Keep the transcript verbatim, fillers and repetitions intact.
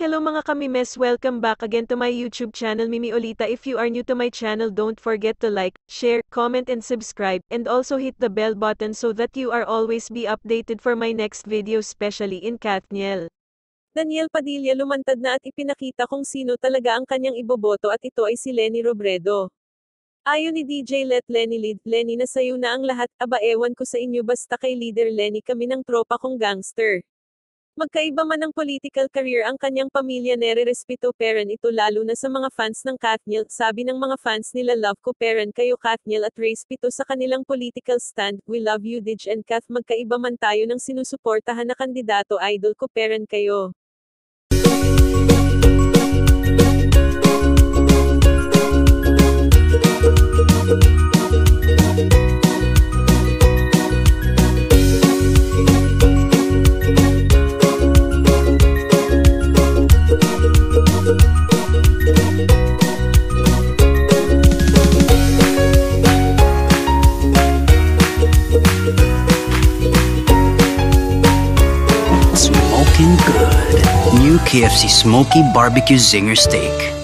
Hello mga kamimes, welcome back again to my YouTube channel Mimi Olita. If you are new to my channel, don't forget to like, share, comment and subscribe, and also hit the bell button so that you are always be updated for my next video, especially in Katniel. Daniel Padilla lumantad na at ipinakita kung sino talaga ang kanyang iboboto at ito ay si Leni Robredo. Ayon ni D J Let Lenny Lead, Lenny na sayo na ang lahat, aba ewan ko sa inyo basta kay Leader Lenny kami ng tropa kong gangster. Magkaiba man ang political career ang kanyang pamilya nere-respeto peren ito lalo na sa mga fans ng Katniel, sabi ng mga fans nila love ko peren kayo Katniel at respeto sa kanilang political stand, we love you Dij and Kath magkaiba man tayo ng sinusuportahan na kandidato idol ko peren kayo. Smoking good. New K F C Smoky Barbecue Zinger Steak.